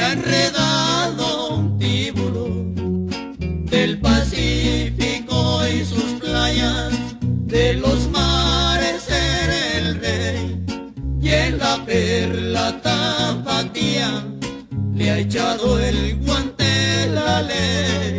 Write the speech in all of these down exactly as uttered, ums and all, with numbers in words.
ha enredado un tiburón del Pacífico y sus playas, de los mares era el rey, y en la perla tapatía le ha echado el guante la ley.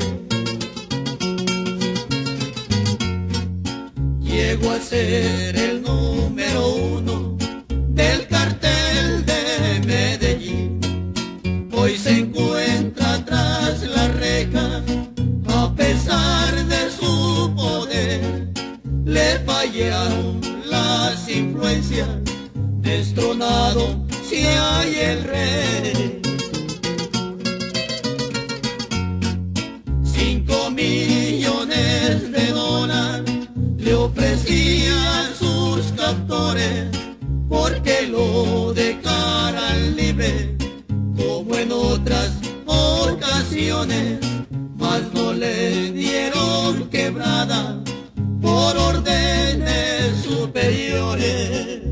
Llegó a ser el número uno del cartel de Medellín. Hoy se encuentra tras las rejas, a pesar de su poder. Le fallaron las influencias, destronado si hay el rey. Cinco millones de dólares le ofrecían sus captores, porque lo dejaran libre como en otras ocasiones, mas no le dieron quebrada por órdenes superiores.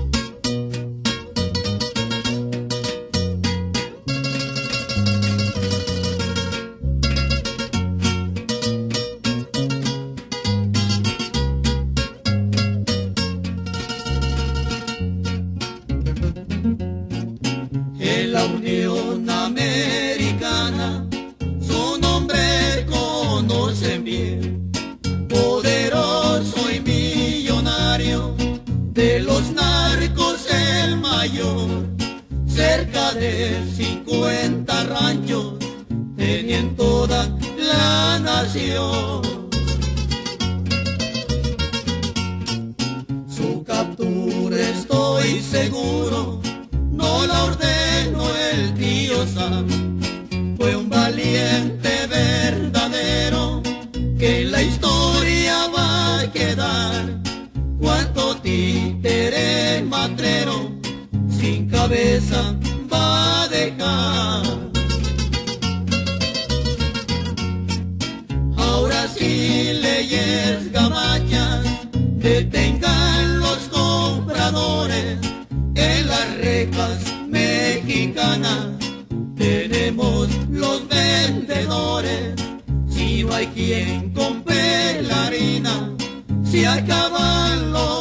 En la Unión Americana su nombre conocen bien, poderoso y millonario, de los narcos el mayor. Cerca de cincuenta ranchos tenía en toda la nación. Su captura, estoy seguro, no la ordenó el tío Sam. Fue un valiente verdadero que en la historia va a quedar. Cuánto títere matrero sin cabeza va a dejar. Ahora sí, leyes gabachas, detengan los compradores. En las rejas mexicanas tenemos los vendedores. Si no hay quien compre la harina, se acaban los